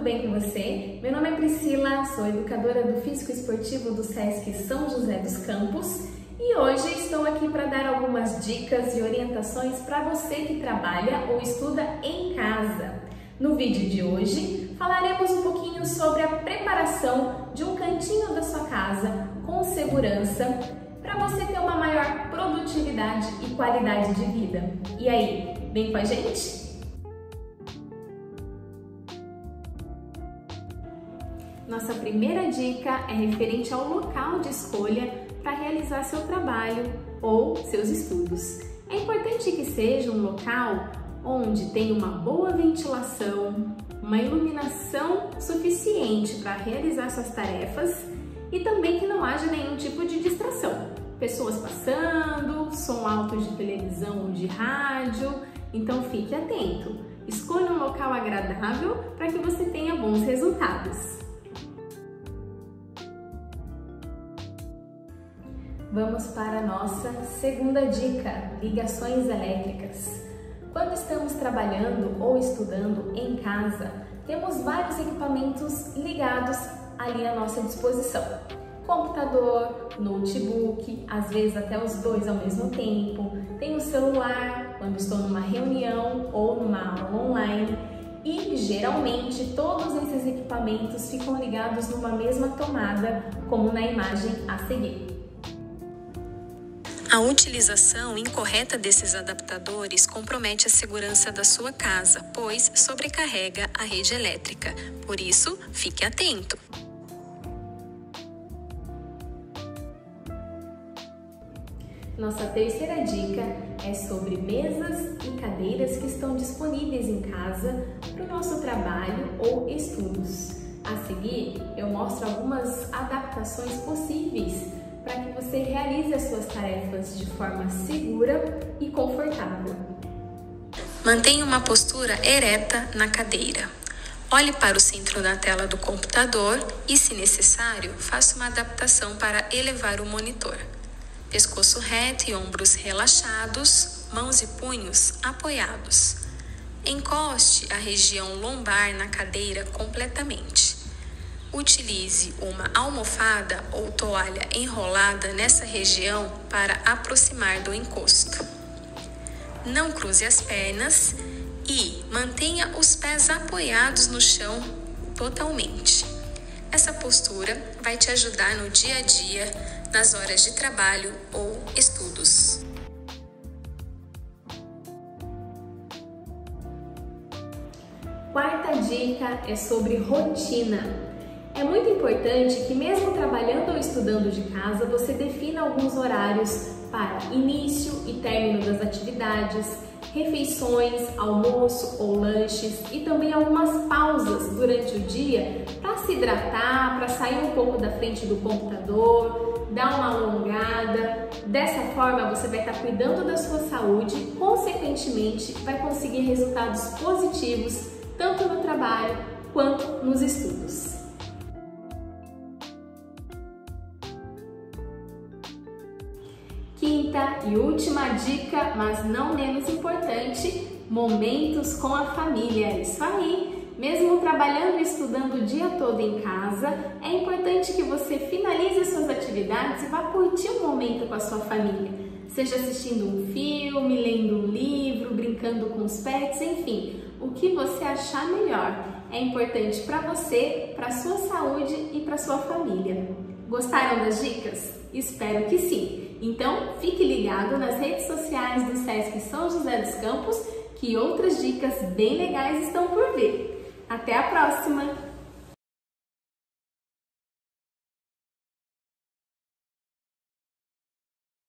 bem com você? Meu nome é Priscila, sou educadora do Físico Esportivo do Sesc São José dos Campos e hoje estou aqui para dar algumas dicas e orientações para você que trabalha ou estuda em casa. No vídeo de hoje falaremos um pouquinho sobre a preparação de um cantinho da sua casa com segurança para você ter uma maior produtividade e qualidade de vida. E aí, vem com a gente? Nossa primeira dica é referente ao local de escolha para realizar seu trabalho ou seus estudos. É importante que seja um local onde tenha uma boa ventilação, uma iluminação suficiente para realizar suas tarefas e também que não haja nenhum tipo de distração. Pessoas passando, som alto de televisão ou de rádio, então fique atento. Escolha um local agradável para que você tenha bons resultados. Vamos para a nossa segunda dica, ligações elétricas. Quando estamos trabalhando ou estudando em casa, temos vários equipamentos ligados ali à nossa disposição. Computador, notebook, às vezes até os dois ao mesmo tempo. Tem o celular, quando estou numa reunião ou numa aula online. E geralmente todos esses equipamentos ficam ligados numa mesma tomada, como na imagem a seguir. A utilização incorreta desses adaptadores compromete a segurança da sua casa, pois sobrecarrega a rede elétrica. Por isso, fique atento. Nossa terceira dica é sobre mesas e cadeiras que estão disponíveis em casa para o nosso trabalho ou estudos. A seguir, eu mostro algumas adaptações possíveis para que você realize as suas tarefas de forma segura e confortável. Mantenha uma postura ereta na cadeira. Olhe para o centro da tela do computador e, se necessário, faça uma adaptação para elevar o monitor. Pescoço reto e ombros relaxados, mãos e punhos apoiados. Encoste a região lombar na cadeira completamente. Utilize uma almofada ou toalha enrolada nessa região para aproximar do encosto. Não cruze as pernas e mantenha os pés apoiados no chão totalmente. Essa postura vai te ajudar no dia a dia, nas horas de trabalho ou estudos. Quarta dica é sobre rotina. É muito importante que mesmo trabalhando ou estudando de casa, você defina alguns horários para início e término das atividades, refeições, almoço ou lanches e também algumas pausas durante o dia para se hidratar, para sair um pouco da frente do computador, dar uma alongada. Dessa forma você vai estar cuidando da sua saúde e, consequentemente, vai conseguir resultados positivos tanto no trabalho quanto nos estudos. Quinta e última dica, mas não menos importante, momentos com a família. Isso aí! Mesmo trabalhando e estudando o dia todo em casa, é importante que você finalize as suas atividades e vá curtir um momento com a sua família. Seja assistindo um filme, lendo um livro, brincando com os pets, enfim, o que você achar melhor. É importante para você, para a sua saúde e para a sua família. Gostaram das dicas? Espero que sim! Então, fique ligado nas redes sociais do Sesc São José dos Campos, que outras dicas bem legais estão por vir. Até a próxima!